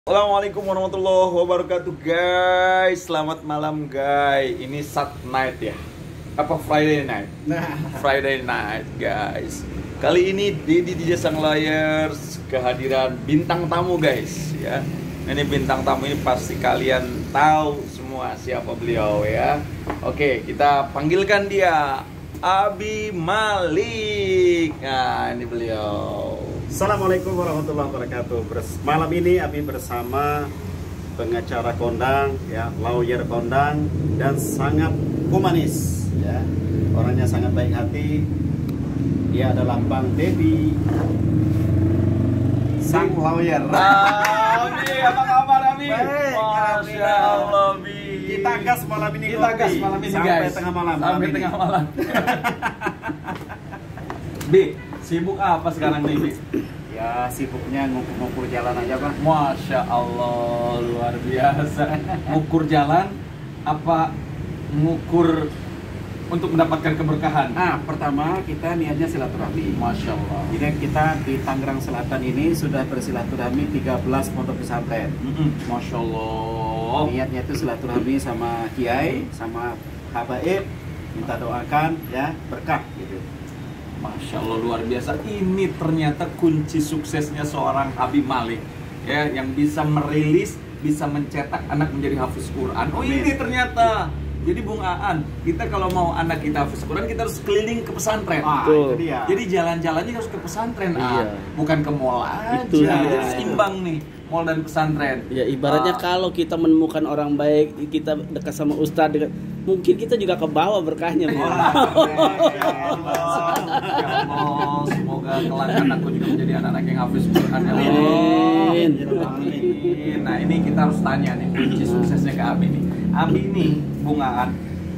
Assalamualaikum warahmatullahi wabarakatuh guys. Selamat malam guys. Ini Saturday night ya. Apa Friday night? Friday night guys. Kali ini Dedi DJ Sang Layers kehadiran bintang tamu guys ya. Ini bintang tamu ini pasti kalian tahu semua siapa beliau ya. Oke, kita panggilkan dia Abi Malik. Nah, ini beliau. Assalamualaikum warahmatullahi wabarakatuh. Malam ini Abi bersama pengacara kondang, ya, lawyer kondang, dan sangat humanis, ya. Orangnya sangat baik hati. Dia adalah Bang Debi, sang lawyer. Abi, apa kabar Abi? Baik, Masya Allah Bi. Kita gas malam ini, Kita gas malam ini sampai guys. tengah malam. Sampai tengah malam. Bi, sibuk apa sekarang nih Bi? Ya, sibuknya ngukur jalan aja, Bang. Masya Allah, luar biasa. Ngukur jalan apa ngukur untuk mendapatkan keberkahan? Pertama kita niatnya silaturahmi. Masya Allah. Jadi kita di Tangerang Selatan ini sudah bersilaturahmi 13 pondok pesantren. Masya Allah. Niatnya itu silaturahmi sama kiai, sama habaib, minta doakan ya berkah gitu. Masya Allah, luar biasa. Ini ternyata kunci suksesnya seorang Abi Malik ya, yang bisa merilis, bisa mencetak anak menjadi hafiz Quran. Oh, Amin. ini ternyata. Jadi Bung Aan, kita kalau mau anak kita hafiz Quran, kita harus keliling ke pesantren. Itu dia. Jadi jalan-jalannya harus ke pesantren, Iya. bukan ke mall aja. Itu dia. Jadi seimbang nih, mall dan pesantren. Ya ibaratnya kalau kita menemukan orang baik, kita dekat sama ustadz, mungkin kita juga ke bawah berkahnya. Ya Allah, semoga kelak anakku juga menjadi anak-anak yang hafiz Quran ya Allah. Amin. Amin. Nah, ini kita harus tanya nih kunci suksesnya ke Abi nih. Abi nih, Bung Aan,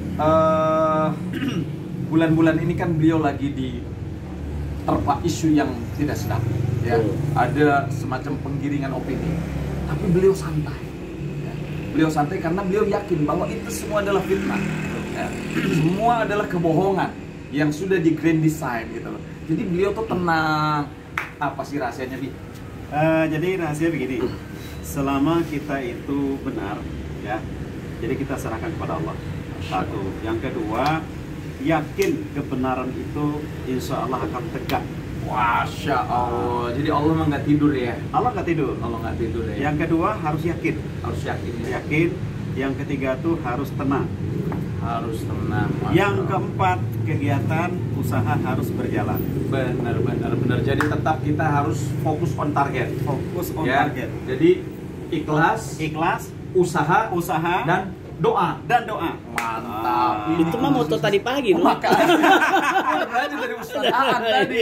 bulan-bulan ini kan beliau lagi di terpa isu yang tidak sedap ya. Ada semacam penggiringan opini, tapi beliau santai ya. Beliau santai karena beliau yakin bahwa itu semua adalah fitnah ya. Semua adalah kebohongan yang sudah di grand design gitu loh. Jadi beliau tuh tenang. Apa sih rahasianya Bi? Jadi rahasia begini, selama kita itu benar ya, jadi kita serahkan kepada Allah. Satu, yang kedua, yakin kebenaran itu insya Allah akan tegak. Masya Allah. Jadi Allah memang nggak tidur ya? Allah nggak tidur. Allah nggak tidur ya? Yang kedua harus yakin. Harus yakin ya? Yakin. Yang ketiga tuh harus tenang. Harus tenang. Masya Yang Allah. keempat, kegiatan usaha harus berjalan. Benar. Jadi tetap kita harus fokus on target. Fokus on Ya. target. Jadi ikhlas, Ikhlas, usaha, usaha, dan doa. doa. Mantap. Itu mah moto tadi pagi, loh. Makanya belajar dari Ustaz Aan tadi.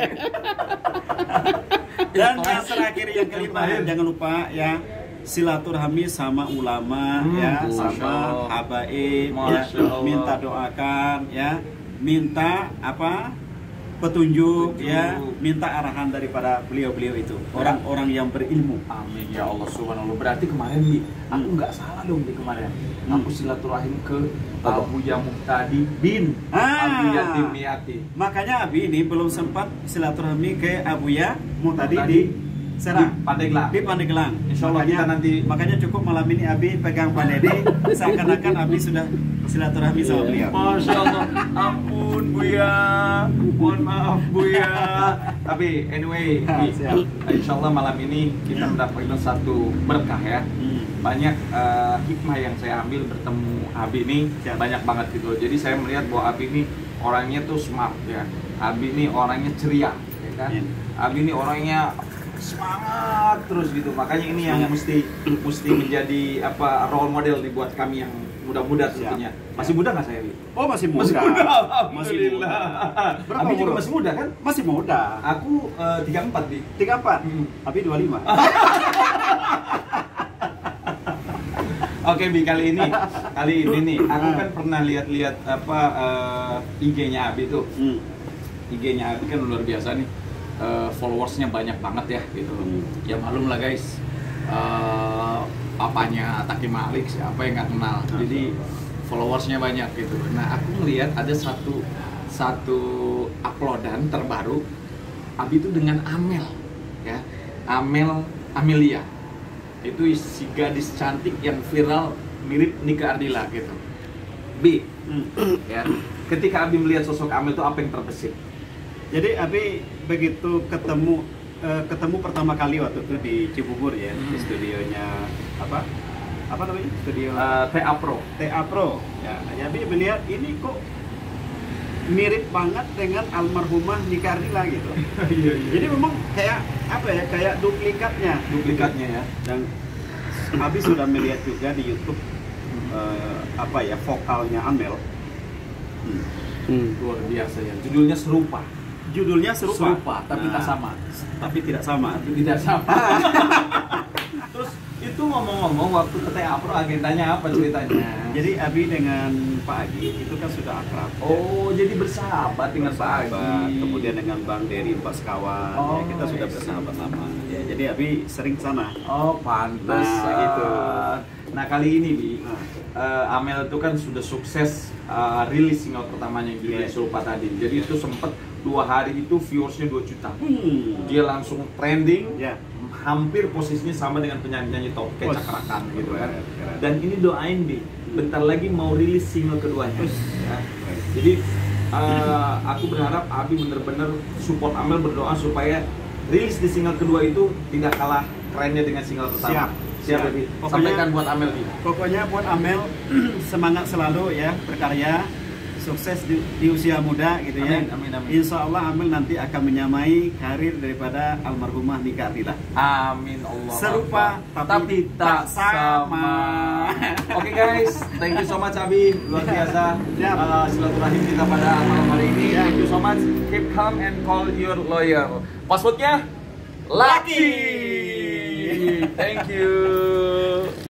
Dan yang terakhir, yang kelima, jangan lupa ya, silaturahmi sama ulama ya, Masya sama Allah. habaib ya, Masya Allah. minta doakan ya, minta apa? Petunjuk ya, minta arahan daripada beliau-beliau itu, orang-orang yang berilmu. Amin ya Allah subhanallah. Berarti kemarin Bi, aku nggak salah dong di kemarin. Aku silaturahim ke Abu Muhtadi bin Abu Yatim Miati. Makanya Abi ini belum sempat silaturahmi ke Abuya Muhtadi di Serang, Pandeglang. di Pandeglang. Insya Allah kita nanti. Makanya cukup malam ini Abi pegang Pak Dede, seakan-akan Abi sudah silaturahmi sama beliau. Masya Allah. Ampun Buya, mohon maaf Buya. Tapi anyway, Bi, Siap. insya Allah malam ini kita mendapatkan satu berkah ya. Banyak hikmah yang saya ambil bertemu Abi ini. Siap. Banyak banget gitu. Jadi saya melihat bahwa Abi ini orangnya tuh smart ya. Abi ini orangnya ceria, ya kan? Iya. Abi ini orangnya semangat terus gitu. Makanya ini yang mesti menjadi apa role model dibuat kami yang muda-muda tentunya. Masih muda nggak saya? Bi? Oh, masih muda. Masih muda. Masih muda. Berapa Abi juga umur? masih muda kan? Masih muda. Aku 34 Bi. 34. Hmm. Abi 25. Oke Bi, kali ini nih aku kan pernah lihat-lihat apa IG-nya Abi tuh. IG-nya Abi kan luar biasa nih. Followersnya banyak banget ya gitu. Ya malum lah guys. Apanya Taki Malik, siapa yang nggak kenal. Jadi followersnya banyak gitu. Nah, aku ngelihat ada satu uploadan terbaru Abi itu dengan Amel ya. Amelia. itu si gadis cantik yang viral mirip Nika Ardila gitu. Bi, ya, ketika Abi melihat sosok Amel itu apa yang terbesit? Jadi Abi begitu ketemu pertama kali waktu itu di Cibubur ya, di studionya apa namanya? Studio TA Pro. TA Pro. Ya, Abi melihat ini kok mirip banget dengan almarhumah Nika Ardila gitu. Iya. Jadi memang kayak apa ya? Kayak duplikatnya ya. Dan Abi sudah melihat juga di YouTube vokalnya Amel. Luar biasa ya. Judulnya serupa. Tapi tak sama. Tapi tidak sama. Terus itu ngomong-ngomong waktu ke TA Pro agendanya apa ceritanya? Jadi Abi dengan Pak Agi itu kan sudah akrab. Oh, jadi bersahabat dengan Pak Agi. Kemudian dengan Bang Dery Pak Sekawan, ya, kita sudah bersahabat lama. Ya, jadi Abi sering sana. Oh, pantas. Nah, gitu. Nah, kali ini Bi, Amel itu kan sudah sukses rilis single pertamanya yang judulnya Serupa tadi. Jadi itu sempat 2 hari itu viewersnya 2 juta. Dia langsung trending. Hampir posisinya sama dengan penyanyi-penyanyi top kayak Cakrakan gitu kan. Dan ini doain Bi, bentar lagi mau rilis single keduanya. Ya. Jadi aku berharap Abi bener-bener support Amel, berdoa supaya rilis di single kedua itu tidak kalah kerennya dengan single pertama. Siap Bi. Sampaikan buat Amel Bi. Pokoknya buat Amel semangat selalu ya, berkarya, sukses di usia muda gitu ya. Amin. Insya Allah Amel nanti akan menyamai karir daripada almarhumah Nika Ardila. Amin Allah. Serupa tapi tak sama. Oke guys, thank you so much Abi, luar biasa. Silaturahim kita pada malam hari ini. Thank you so much. Keep calm and call your lawyer. Passwordnya Lucky. Thank you.